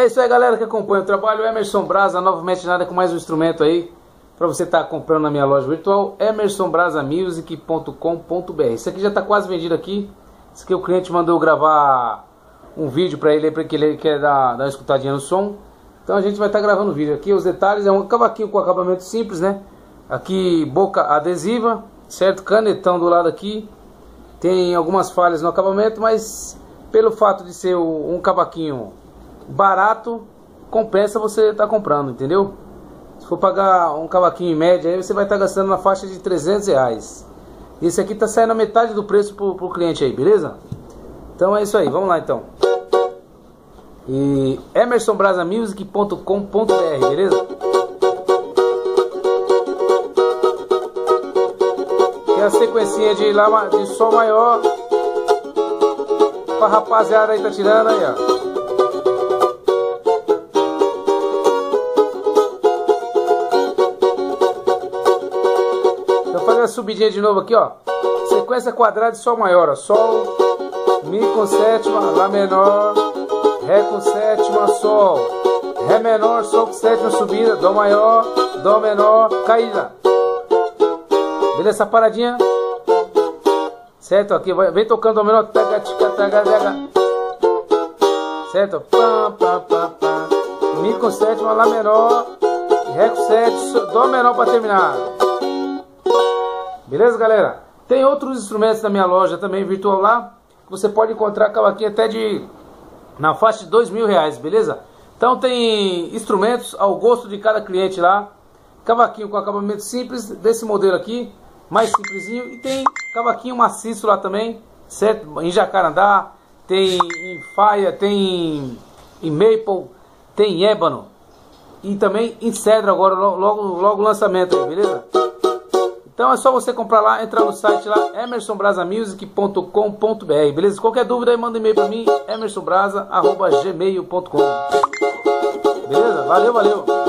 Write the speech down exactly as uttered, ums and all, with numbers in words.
isso aí, galera que acompanha o trabalho. Emerson Brasa, novamente nada com mais um instrumento aí para você estar tá comprando na minha loja virtual, emerson brasa music ponto com ponto br. Isso aqui já está quase vendido aqui. Isso aqui o cliente mandou gravar um vídeo para ele, porque ele quer dar, dar uma escutadinha no som. Então a gente vai estar tá gravando o vídeo aqui. Os detalhes é um cavaquinho com acabamento simples, né? Aqui boca adesiva, certo? Canetão do lado aqui. Tem algumas falhas no acabamento, mas pelo fato de ser um cavaquinho barato, compensa você estar tá comprando, entendeu? Se for pagar um cavaquinho em média, aí você vai estar tá gastando na faixa de trezentos reais. Esse aqui tá saindo a metade do preço pro, pro cliente aí, beleza? Então é isso aí, vamos lá então. E emerson brasa music ponto com ponto br, beleza? Tem a sequencinha de, lá, de sol maior pra rapaziada aí tá tirando aí, ó. Fazer a subidinha de novo aqui, ó. Sequência quadrada de sol maior, ó. Sol, Mi com sétima, Lá menor, Ré com sétima, Sol, Ré menor, Sol com sétima, subida, Dó maior, Dó menor, caída. Beleza essa paradinha? Certo? Aqui vai, vem tocando Dó menor, taga, tica, taga, taga. Certo? Pam, pam, pam, pam. Mi com sétima, Lá menor, Ré com sétima, Dó menor para terminar. Beleza, galera? Tem outros instrumentos na minha loja também virtual lá, que você pode encontrar cavaquinho até de na faixa de dois mil reais, beleza? Então tem instrumentos ao gosto de cada cliente lá. Cavaquinho com acabamento simples desse modelo aqui, mais simplesinho, e tem cavaquinho maciço lá também, certo? Em jacarandá, tem em faia, tem em maple, tem em ébano e também em cedro agora, logo logo lançamento aí, beleza? Então é só você comprar lá, entrar no site lá, emerson brasa music ponto com ponto br, beleza? Qualquer dúvida aí, manda um e-mail pra mim, emerson brasa arroba gmail ponto com. Beleza? Valeu, valeu!